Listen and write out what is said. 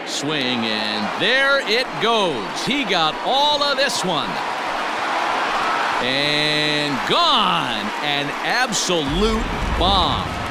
Swing, and there it goes. He got all of this one. And gone. An absolute bomb.